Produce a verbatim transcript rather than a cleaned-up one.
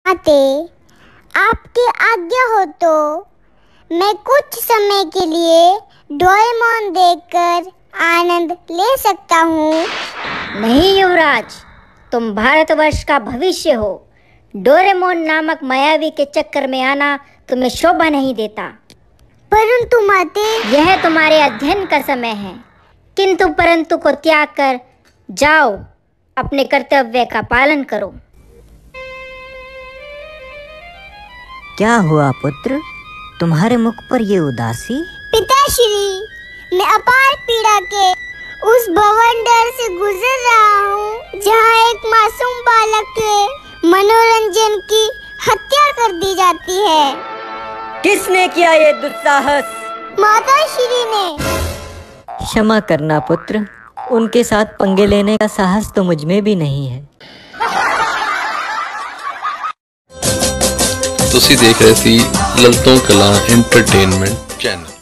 आते आपकी आज्ञा हो तो मैं कुछ समय के लिए डोरेमोन देखकर आनंद ले सकता हूँ। नहीं युवराज, तुम भारतवर्ष का भविष्य हो। डोरेमोन नामक मायावी के चक्कर में आना तुम्हें शोभा नहीं देता। परंतु माते, यह तुम्हारे अध्ययन का समय है, किंतु परंतु को त्याग कर जाओ, अपने कर्तव्य का पालन करो। क्या हुआ पुत्र, तुम्हारे मुख पर ये उदासी? पिताश्री, मैं अपार पीड़ा के उस भवंडर से गुजर रहा हूँ जहाँ एक मासूम बालक के मनोरंजन की हत्या कर दी जाती है। किसने किया ये दुस्साहस? माताश्री ने। क्षमा करना पुत्र, उनके साथ पंगे लेने का साहस तो मुझ में भी नहीं है। ਤੁਸੀਂ ਦੇਖ ਰਹੇ ਸੀ ਲਲਤੋਂ ਕਲਾਂ ਐਂਟਰਟੇਨਮੈਂਟ ਚੈਨਲ।